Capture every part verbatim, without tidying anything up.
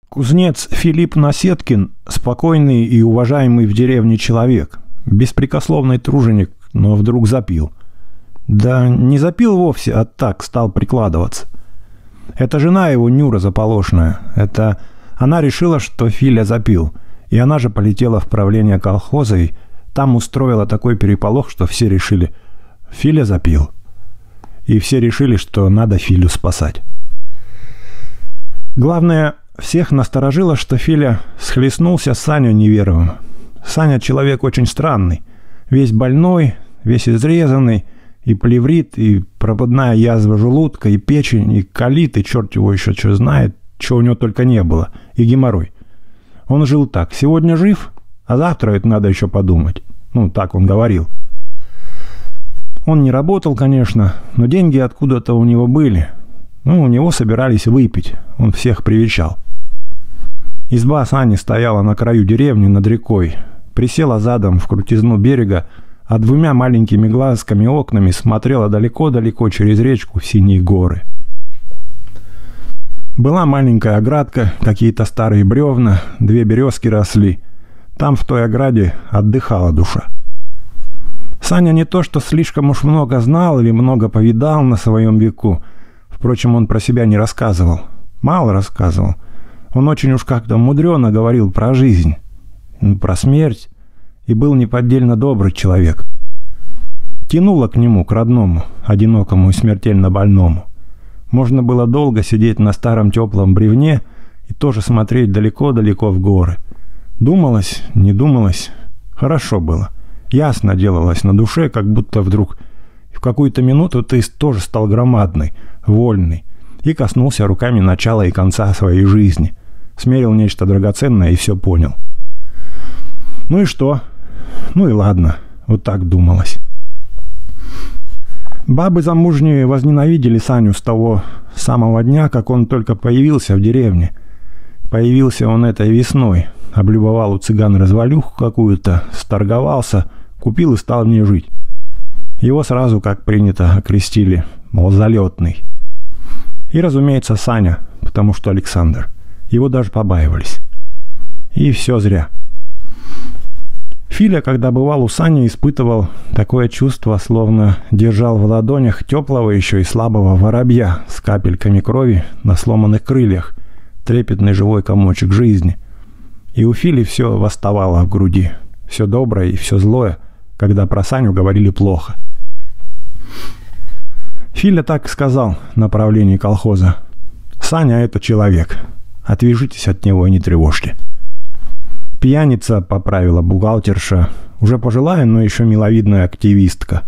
Кузнец Филипп Насеткин – спокойный и уважаемый в деревне человек, беспрекословный труженик, но вдруг запил. Да не запил вовсе, а так стал прикладываться. Это жена его, Нюра Заполошная. Это она решила, что Филя запил, и она же полетела в правление колхоза, и там устроила такой переполох, что все решили – Филя запил. И все решили, что надо Филю спасать. Главное, всех насторожило, что Филя схлестнулся с Саней Неверовым. Саня человек очень странный, весь больной, весь изрезанный, и плеврит, и пропадная язва желудка, и печень, и колит, и черт его еще что знает, чего у него только не было, и геморрой. Он жил так: сегодня жив, а завтра это надо еще подумать. Ну, так он говорил. Он не работал, конечно, но деньги откуда-то у него были. Ну, у него собирались выпить, он всех привечал. Изба Сани стояла на краю деревни над рекой, присела задом в крутизну берега, а двумя маленькими глазками окнами смотрела далеко-далеко через речку в синие горы. Была маленькая оградка, какие-то старые бревна, две березки росли. Там в той ограде отдыхала душа. Саня не то что слишком уж много знал или много повидал на своем веку. Впрочем, он про себя не рассказывал. Мало рассказывал. Он очень уж как-то мудрено говорил про жизнь, про смерть, и был неподдельно добрый человек. Тянуло к нему, к родному, одинокому и смертельно больному. Можно было долго сидеть на старом теплом бревне и тоже смотреть далеко-далеко в горы. Думалось, не думалось, хорошо было. Ясно делалось на душе, как будто вдруг в какую-то минуту ты тоже стал громадный, вольный, и коснулся руками начала и конца своей жизни. Смерил нечто драгоценное и все понял. Ну и что? Ну и ладно, вот так думалось. Бабы замужние возненавидели Саню с того самого дня, как он только появился в деревне. Появился он этой весной, облюбовал у цыган развалюху какую-то, сторговался, купил и стал в ней жить. Его сразу, как принято, окрестили, мол, залетный. И, разумеется, Саня, потому что Александр. Его даже побаивались. И все зря. Филя, когда бывал у Сани, испытывал такое чувство, словно держал в ладонях теплого еще и слабого воробья с капельками крови на сломанных крыльях, трепетный живой комочек жизни. И у Фили все восставало в груди, все доброе и все злое, когда про Саню говорили плохо. Филя так сказал на правлении колхоза: «Саня — это человек, отвяжитесь от него и не тревожьте». Пьяница, поправила бухгалтерша, уже пожилая, но еще миловидная активистка.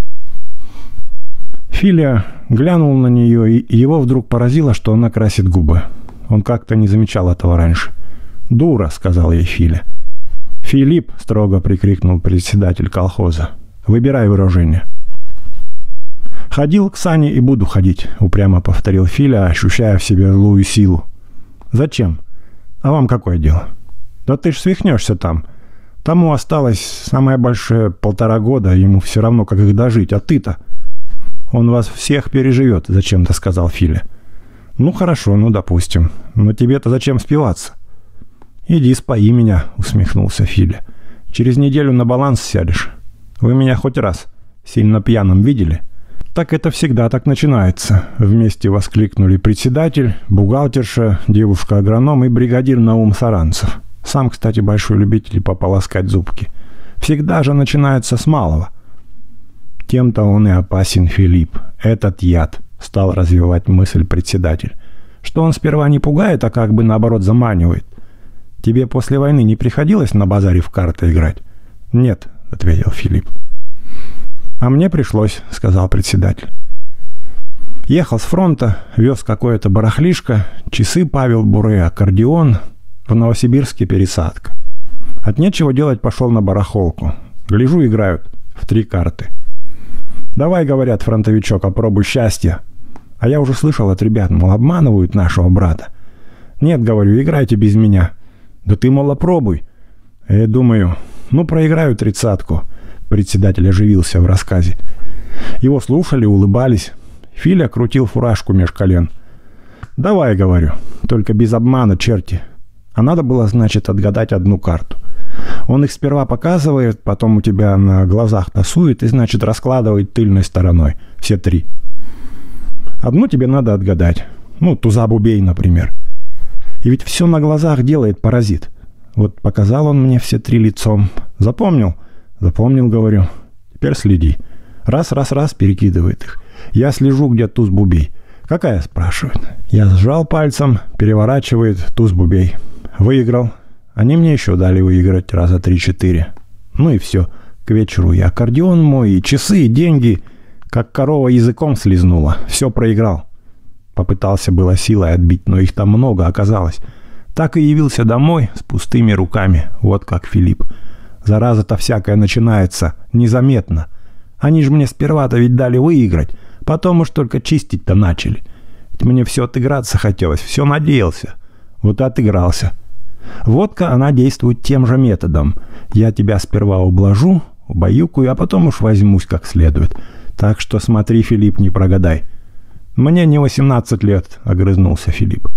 Филя глянул на нее, и его вдруг поразило, что она красит губы. Он как-то не замечал этого раньше. «Дура», — сказал ей Филя. «Филипп», — строго прикрикнул председатель колхоза, — «выбирай выражение». «Ходил к Сане и буду ходить», — упрямо повторил Филя, ощущая в себе злую силу. «Зачем? А вам какое дело? Да ты ж свихнешься там. Тому осталось самое большое полтора года, ему все равно, как их дожить, а ты-то...» «Он вас всех переживет», — зачем-то сказал Филя. «Ну хорошо, ну допустим. Но тебе-то зачем спиваться?» «Иди спои меня», — усмехнулся Филя. «Через неделю на баланс сядешь. Вы меня хоть раз сильно пьяным видели?» «Так это всегда так начинается», — вместе воскликнули председатель, бухгалтерша, девушка-агроном и бригадир Наум Саранцев. Сам, кстати, большой любитель пополоскать зубки. «Всегда же начинается с малого». «Тем-то он и опасен, Филипп. Этот яд», — стал развивать мысль председатель. «Что он сперва не пугает, а как бы наоборот заманивает. Тебе после войны не приходилось на базаре в карты играть?» «Нет», — ответил Филипп. «А мне пришлось», — сказал председатель. Ехал с фронта, вез какое-то барахлишко, часы Павел Буре, аккордеон, в Новосибирске пересадка. От нечего делать пошел на барахолку. Гляжу, играют в три карты. «Давай, — говорят, — фронтовичок, опробуй счастье». А я уже слышал от ребят, мол, обманывают нашего брата. «Нет, — говорю, — играйте без меня». «Да ты, мол, опробуй». Я думаю, ну, проиграю тридцатку. Председатель оживился в рассказе. Его слушали, улыбались. Филя крутил фуражку меж колен. «Давай, — говорю, — только без обмана, черти. А надо было, значит, отгадать одну карту. Он их сперва показывает, потом у тебя на глазах тасует и, значит, раскладывает тыльной стороной. Все три. Одну тебе надо отгадать. Ну, туза бубей, например. И ведь все на глазах делает паразит. Вот показал он мне все три лицом. Запомнил? Запомнил, говорю. Теперь следи. Раз, раз, раз перекидывает их. Я слежу, где туз бубей. Какая, спрашивает. Я сжал пальцем, переворачивает туз бубей. Выиграл. Они мне еще дали выиграть раза три-четыре. Ну и все. К вечеру и аккордеон мой, и часы, и деньги. Как корова языком слизнула. Все проиграл. Попытался было силой отбить, но их там много оказалось. Так и явился домой с пустыми руками. Вот как, Филипп. Зараза-то всякая начинается. Незаметно. Они же мне сперва-то ведь дали выиграть. Потом уж только чистить-то начали. Ведь мне все отыграться хотелось. Все надеялся. Вот и отыгрался. Водка, она действует тем же методом. Я тебя сперва ублажу, убаюкаю, а потом уж возьмусь как следует. Так что смотри, Филипп, не прогадай. Мне не восемнадцать лет, огрызнулся Филипп.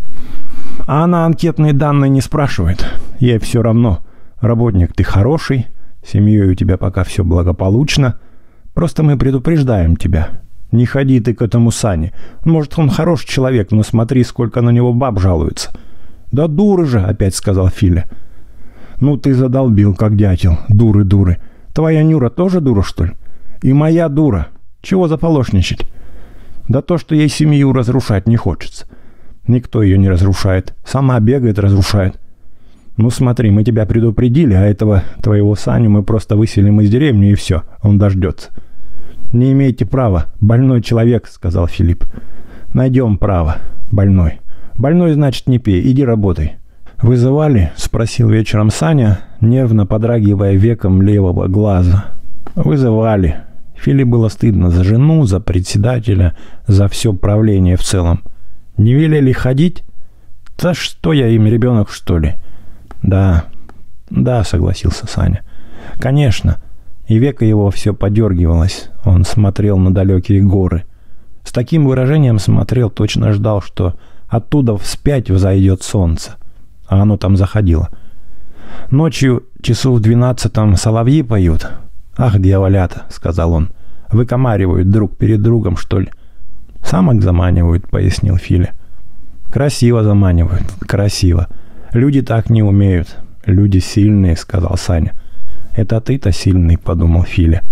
А она анкетные данные не спрашивает. Ей все равно. Работник ты хороший, семьей у тебя пока все благополучно. Просто мы предупреждаем тебя. Не ходи ты к этому Сане. Может, он хороший человек, но смотри, сколько на него баб жалуется. «Да дуры же!» — опять сказал Филя. «Ну ты задолбил, как дятел. Дуры, дуры. Твоя Нюра тоже дура, что ли? И моя дура. Чего заполошничать? Да то, что ей семью разрушать не хочется. Никто ее не разрушает. Сама бегает, разрушает. Ну смотри, мы тебя предупредили, а этого твоего Саню мы просто выселим из деревни, и все. Он дождется». «Не имеете права. Больной человек», — сказал Филипп. «Найдем право. Больной. Больной, значит, не пей. Иди работай». «Вызывали?» — спросил вечером Саня, нервно подрагивая веком левого глаза. «Вызывали». Филе было стыдно за жену, за председателя, за все правление в целом. «Не велели ходить? Да что я им, ребенок, что ли?» «Да, да», — согласился Саня. «Конечно». И веко его все подергивалось. Он смотрел на далекие горы. С таким выражением смотрел, точно ждал, что оттуда вспять взойдет солнце. А оно там заходило. Ночью, часу в двенадцатом, соловьи поют. «Ах, дьяволята», — сказал он, — «выкомаривают друг перед другом, что ли?» «Самок заманивают», — пояснил Филя. «Красиво заманивают, красиво. Люди так не умеют. Люди сильные», — сказал Саня. «Это ты-то сильный», — подумал Филя.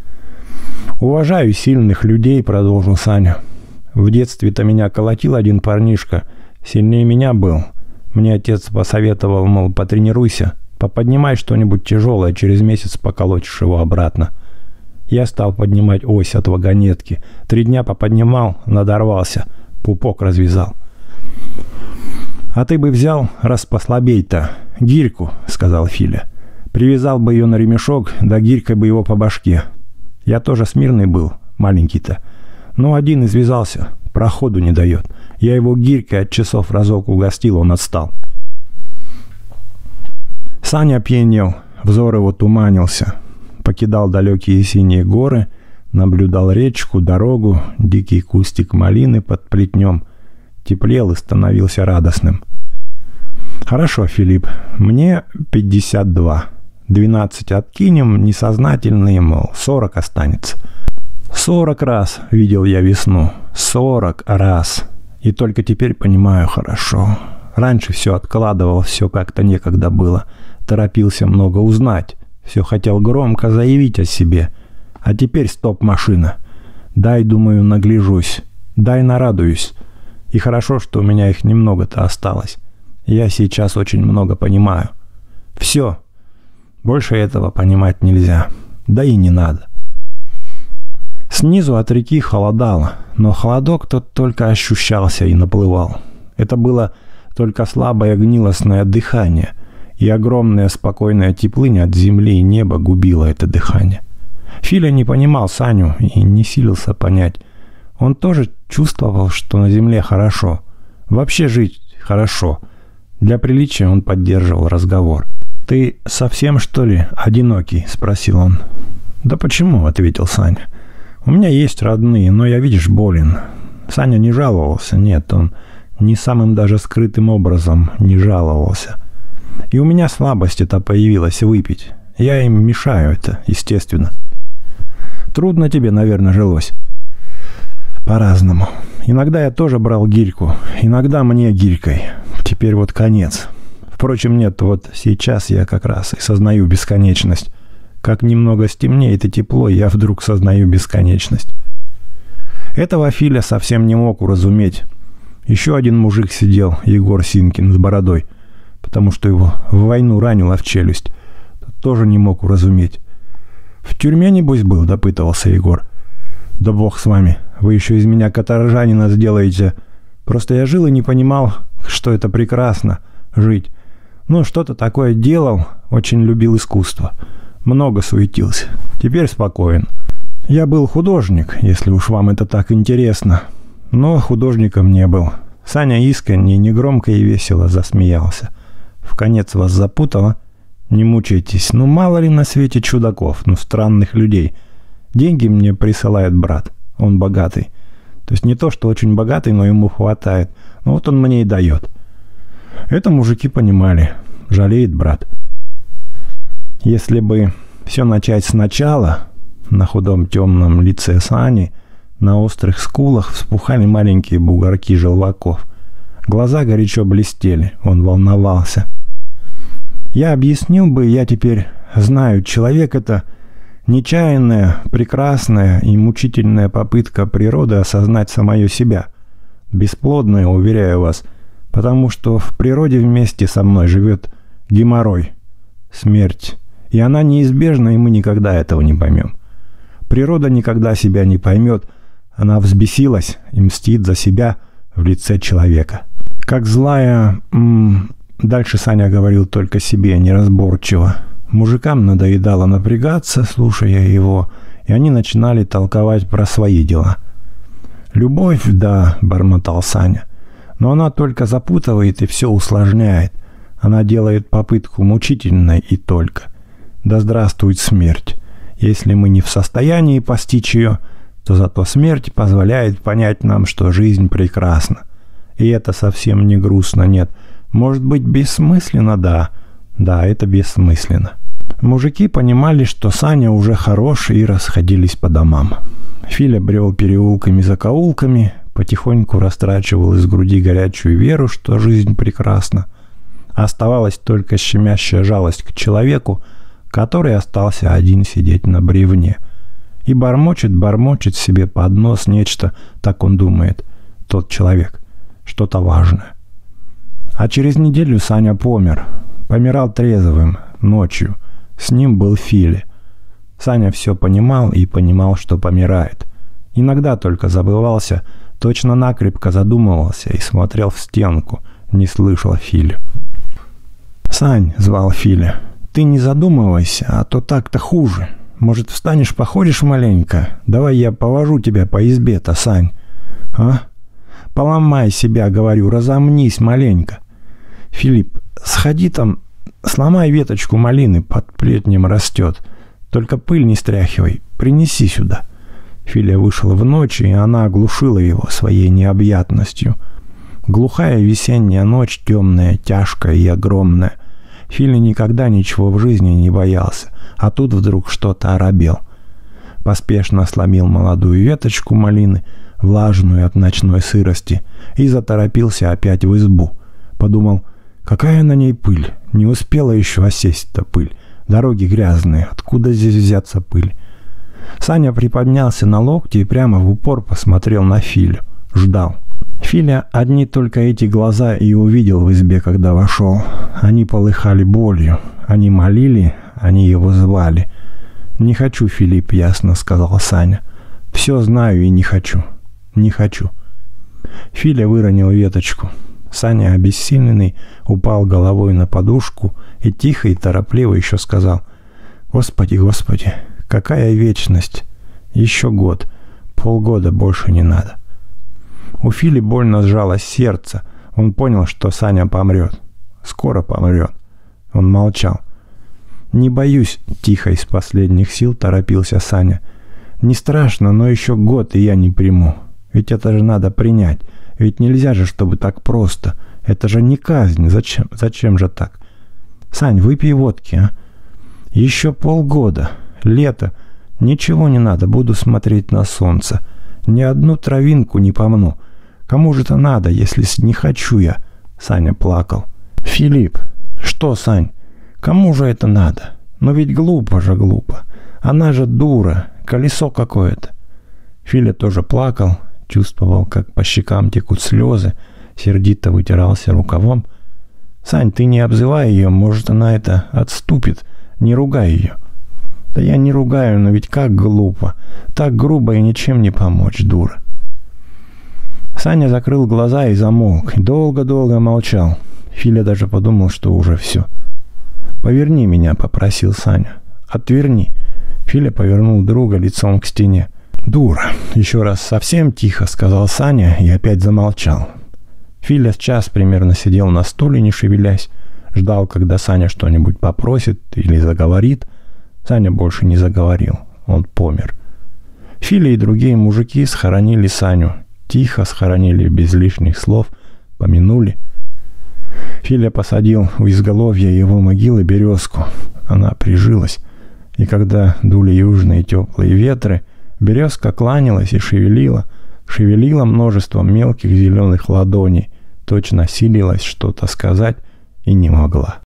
«Уважаю сильных людей», — продолжил Саня. «В детстве-то меня колотил один парнишка. Сильнее меня был. Мне отец посоветовал, мол, потренируйся, поподнимай что-нибудь тяжелое, через месяц поколотишь его обратно». Я стал поднимать ось от вагонетки. Три дня поподнимал, надорвался, пупок развязал. «А ты бы взял, раз послабей-то, гирьку», — сказал Филя. «Привязал бы ее на ремешок, да гирькой бы его по башке. Я тоже смирный был, маленький-то. Но один извязался, проходу не дает. Я его гирькой от часов разок угостил, он отстал». Саня опьянел, взор его туманился. Покидал далекие синие горы, наблюдал речку, дорогу, дикий кустик малины под плетнем. Теплел и становился радостным. «Хорошо, Филипп, мне пятьдесят два. двенадцать откинем, несознательные, мол, сорок останется». Сорок раз видел я весну. Сорок раз. И только теперь понимаю хорошо. Раньше все откладывал, все как-то некогда было. Торопился много узнать. Все хотел громко заявить о себе. А теперь стоп-машина. Дай, думаю, нагляжусь. Дай нарадуюсь. И хорошо, что у меня их немного-то осталось. Я сейчас очень много понимаю. Все. Больше этого понимать нельзя. Да и не надо. Снизу от реки холодало, но холодок тот только ощущался и наплывал. Это было только слабое гнилостное дыхание, и огромная спокойная теплыня от земли и неба губила это дыхание. Филя не понимал Саню и не силился понять. Он тоже чувствовал, что на земле хорошо. Вообще жить хорошо. Для приличия он поддерживал разговор. «Ты совсем, что ли, одинокий?» — спросил он. «Да почему?» — ответил Саня. «У меня есть родные, но я, видишь, болен». Саня не жаловался, нет, он ни самым даже скрытым образом не жаловался. И у меня слабость эта появилась выпить. Я им мешаю это, естественно. Трудно тебе, наверное, жилось. По-разному. Иногда я тоже брал гирьку, иногда мне гирькой. Теперь вот конец. Впрочем, нет, вот сейчас я как раз и сознаю бесконечность. Как немного стемнеет и тепло, я вдруг сознаю бесконечность. Этого Филя совсем не мог уразуметь. Еще один мужик сидел, Егор Синкин, с бородой, потому что его в войну ранило в челюсть. Тоже не мог уразуметь. «В тюрьме, небось, был?» — допытывался Егор. «Да бог с вами, вы еще из меня каторжанина сделаете. Просто я жил и не понимал, что это прекрасно — жить. Ну, что-то такое делал, очень любил искусство. Много суетился. Теперь спокоен. Я был художник, если уж вам это так интересно. Но художником не был». Саня искренне, негромко и весело засмеялся. «Вконец вас запутало? Не мучайтесь. Ну, мало ли на свете чудаков, ну, странных людей. Деньги мне присылает брат. Он богатый. То есть не то, что очень богатый, но ему хватает. Ну, вот он мне и дает». Это мужики понимали. Жалеет брат. Если бы все начать сначала, на худом темном лице Сани, на острых скулах вспухали маленькие бугорки желваков. Глаза горячо блестели, он волновался. Я объяснил бы, я теперь знаю, человек — это нечаянная, прекрасная и мучительная попытка природы осознать самое себя. Бесплодная, уверяю вас, потому что в природе вместе со мной живет геморрой, смерть. И она неизбежна, и мы никогда этого не поймем. Природа никогда себя не поймет. Она взбесилась и мстит за себя в лице человека. Как злая... М- Дальше Саня говорил только себе, неразборчиво. Мужикам надоедало напрягаться, слушая его, и они начинали толковать про свои дела. «Любовь, да», — бормотал Саня, — «но она только запутывает и все усложняет. Она делает попытку мучительной и только. Да здравствует смерть. Если мы не в состоянии постичь ее, то зато смерть позволяет понять нам, что жизнь прекрасна. И это совсем не грустно, нет. Может быть, бессмысленно, да. Да, это бессмысленно». Мужики понимали, что Саня уже хорош, и расходились по домам. Филя брел переулками-закоулками, потихоньку растрачивал из груди горячую веру, что жизнь прекрасна. Оставалась только щемящая жалость к человеку, который остался один сидеть на бревне. И бормочет, бормочет себе под нос нечто, так он думает, тот человек, что-то важное. А через неделю Саня помер. Помирал трезвым, ночью. С ним был Филя. Саня все понимал и понимал, что помирает. Иногда только забывался, точно накрепко задумывался и смотрел в стенку, не слышал Филю. «Сань», — звал Филя, — «ты не задумывайся, а то так-то хуже. Может, встанешь, походишь маленько? Давай я повожу тебя по избе-то, Сань. А? Поломай себя, говорю, разомнись маленько. Филипп, сходи там, сломай веточку малины, под плетнем растет. Только пыль не стряхивай, принеси сюда». Филя вышел в ночь, и она оглушила его своей необъятностью. Глухая весенняя ночь, темная, тяжкая и огромная. Филя никогда ничего в жизни не боялся, а тут вдруг что-то оробел. Поспешно сломил молодую веточку малины, влажную от ночной сырости, и заторопился опять в избу. Подумал, какая на ней пыль, не успела еще осесть-то пыль. Дороги грязные, откуда здесь взяться пыль? Саня приподнялся на локти и прямо в упор посмотрел на Филю. Ждал. Филя одни только эти глаза и увидел в избе, когда вошел. Они полыхали болью, они молили, они его звали. «Не хочу, Филипп», — ясно сказал Саня. «Все знаю и не хочу, не хочу». Филя выронил веточку. Саня, обессиленный, упал головой на подушку и тихо и торопливо еще сказал: «Господи, Господи, какая вечность! Еще год, полгода больше не надо». У Фили больно сжалось сердце. Он понял, что Саня помрет. Скоро помрет. Он молчал. «Не боюсь», — тихо из последних сил торопился Саня. «Не страшно, но еще год, и я не приму. Ведь это же надо принять. Ведь нельзя же, чтобы так просто. Это же не казнь. Зачем? Зачем же так? Сань, выпей водки, а? Еще полгода. Лето. Ничего не надо. Буду смотреть на солнце. Ни одну травинку не помну. Кому же это надо, если не хочу я? Саня плакал. Филипп. Что, Сань? Кому же это надо? Но ведь глупо же глупо. Она же дура. Колесо какое-то. Филя тоже плакал. Чувствовал, как по щекам текут слезы. Сердито вытирался рукавом. «Сань, ты не обзывай ее, может, она это отступит. Не ругай ее». «Да я не ругаю, но ведь как глупо. Так грубо и ничем не помочь, дура». Саня закрыл глаза и замолк. Долго-долго молчал. Филя даже подумал, что уже все. «Поверни меня», — попросил Саня. «Отверни». Филя повернул друга лицом к стене. «Дура!» — еще раз совсем тихо сказал Саня и опять замолчал. Филя час примерно сидел на стуле, не шевелясь, ждал, когда Саня что-нибудь попросит или заговорит. Саня больше не заговорил, он помер. Филя и другие мужики схоронили Саню, тихо схоронили, без лишних слов, помянули. Филя посадил у изголовья его могилы березку. Она прижилась, и когда дули южные теплые ветры, березка кланялась и шевелила, шевелила множеством мелких зеленых ладоней, точно силилась что-то сказать и не могла.